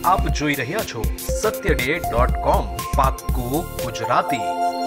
આપ જોઈ રહ્યા છો satyday.com પાક્કું ગુજરાતી।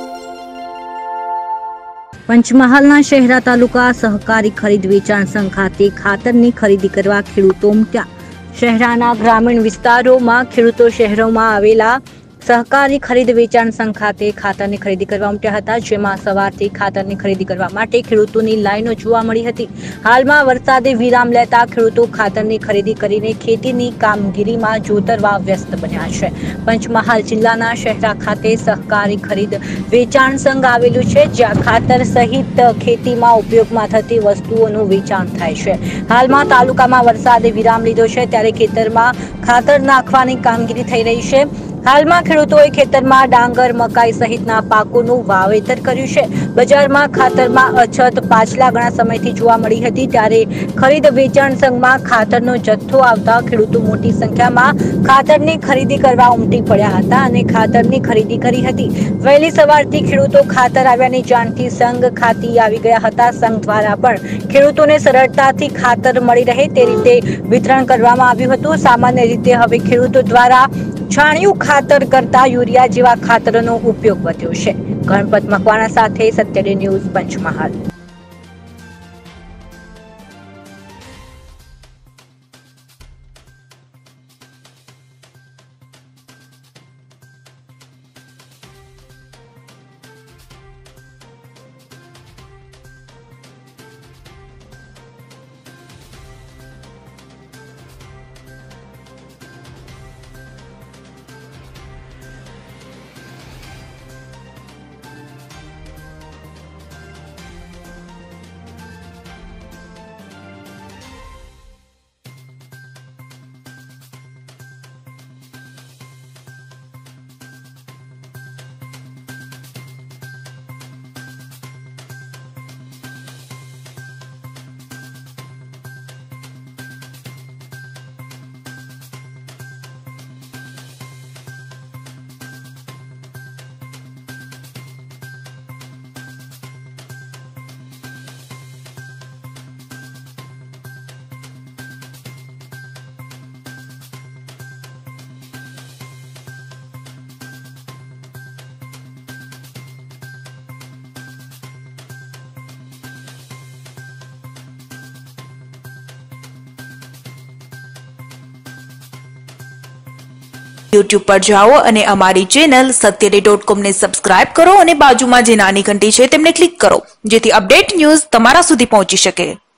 પંચમહાલના શહેરા તાલુકા સહકારી ખરીદ વેચાણ સંઘ ખાતે ખાતરની ખરીદી કરવા ખેડૂતો ઉમટ્યા। શહેરાના ગ્રામીણ વિસ્તારોમાં ખેડૂતો શહેરોમાં આવેલા સહકારી ખરીદ વેચાણ સંઘ ખાતે ખાતરની ખરીદી કરવા ઉમટ્યા હતા, જેમાં સવારથી ખાતરની ખરીદી કરવા માટે ખેડૂતોની લાઈનો જોવા મળી હતી। હાલમાં વરસાદે વિરામ લેતા ખેડૂતો ખાતરની ખરીદી કરીને ખેતીની કામગીરીમાં જોતરવા વ્યસ્ત બન્યા છે। પંચમહાલ જિલ્લાના શહેરા ખાતે સહકારી ખરીદ વેચાણ સંઘ આવેલું છે, જ્યાં ખાતર સહિત ખેતીમાં ઉપયોગમાં થતી વસ્તુઓનું વેચાણ થાય છે। હાલમાં તાલુકામાં વરસાદે વિરામ લીધો છે, ત્યારે ખેતરમાં ખાતર નાખવાની કામગીરી થઈ રહી છે। હાલમાં ખેડૂતોએ ખેતરમાં ડાંગર, મકાઈ સહિતના પાકોનું વાવેતર કર્યું છે। બજારમાં ખાતરમાં અછત પાછલા ઘણા સમયથી જોવા મળી હતી, ત્યારે ખરીદ વેચાણ સંઘમાં ખાતરનો જથ્થો આવતા ખેડૂતો મોટી સંખ્યામાં ખાતરની ખરીદી કરવા ઉમટી પડ્યા હતા અને ખાતરની ખરીદી કરી હતી। વહેલી સવારથી ખેડૂતો ખાતર આવ્યાની જાણથી સંઘ ખાતે આવી ગયા હતા। સંઘ દ્વારા પણ ખેડૂતોને સરળતાથી ખાતર મળી રહે તે રીતે વિતરણ કરવામાં આવ્યું હતું। સામાન્ય રીતે હવે ખેડૂતો દ્વારા છાણિયું ખાતર કરતા યુરિયા જેવા ખાતરનો ઉપયોગ વધ્યો છે। ગણપત મકવાણા સાથે સત્યડે ન્યૂઝ પંચમહાલ। YouTube પર જાઓ અને અમારી ચેનલ satyday.com ને સબસ્ક્રાઇબ કરો અને બાજુમાં જે નાની ઘંટી છે તેમને ક્લિક કરો, જેથી અપડેટ ન્યૂઝ તમારા સુધી પહોંચી શકે।